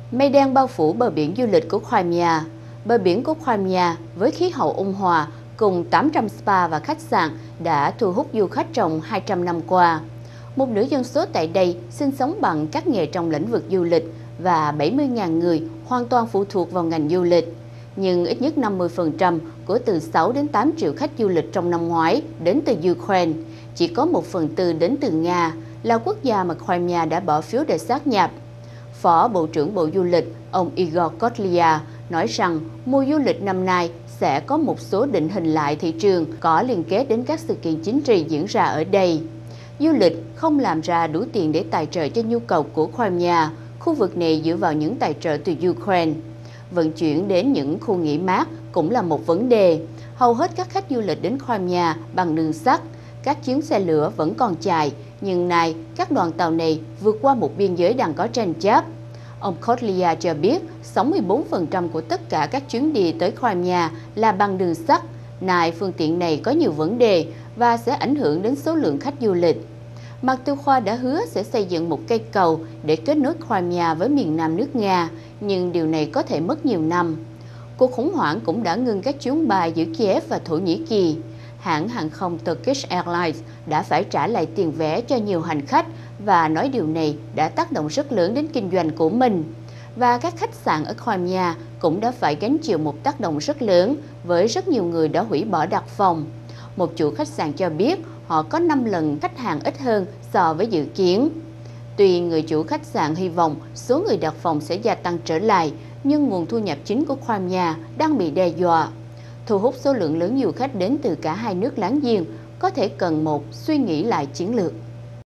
Mây đen bao phủ bờ biển du lịch của Crimea. Bờ biển của Crimea với khí hậu ôn hòa cùng 800 spa và khách sạn đã thu hút du khách trong 200 năm qua. Một nửa dân số tại đây sinh sống bằng các nghề trong lĩnh vực du lịch và 70.000 người hoàn toàn phụ thuộc vào ngành du lịch. Nhưng ít nhất 50% của từ 6 đến 8 triệu khách du lịch trong năm ngoái đến từ Ukraine. Chỉ có 1/4 đến từ Nga, là quốc gia mà Crimea đã bỏ phiếu để sát nhập. Phó Bộ trưởng Bộ Du lịch, ông Igor Kotlia nói rằng mùa du lịch năm nay sẽ có một số định hình lại thị trường có liên kết đến các sự kiện chính trị diễn ra ở đây. Du lịch không làm ra đủ tiền để tài trợ cho nhu cầu của Crimea, khu vực này dựa vào những tài trợ từ Ukraine. Vận chuyển đến những khu nghỉ mát cũng là một vấn đề. Hầu hết các khách du lịch đến Crimea bằng đường sắt, các chuyến xe lửa vẫn còn chạy, nhưng nay các đoàn tàu này vượt qua một biên giới đang có tranh chấp. Ông Kotlia cho biết 64% của tất cả các chuyến đi tới Crimea là bằng đường sắt. Nay phương tiện này có nhiều vấn đề và sẽ ảnh hưởng đến số lượng khách du lịch. Mạc Tiêu Khoa đã hứa sẽ xây dựng một cây cầu để kết nối Crimea với miền nam nước Nga, nhưng điều này có thể mất nhiều năm. Cuộc khủng hoảng cũng đã ngừng các chuyến bay giữa Kiev và Thổ Nhĩ Kỳ. Hãng hàng không Turkish Airlines đã phải trả lại tiền vé cho nhiều hành khách và nói điều này đã tác động rất lớn đến kinh doanh của mình. Và các khách sạn ở Crimea cũng đã phải gánh chịu một tác động rất lớn với rất nhiều người đã hủy bỏ đặt phòng. Một chủ khách sạn cho biết họ có 5 lần khách hàng ít hơn so với dự kiến. Tuy người chủ khách sạn hy vọng số người đặt phòng sẽ gia tăng trở lại, nhưng nguồn thu nhập chính của Crimea đang bị đe dọa. Thu hút số lượng lớn du khách đến từ cả hai nước láng giềng có thể cần một suy nghĩ lại chiến lược.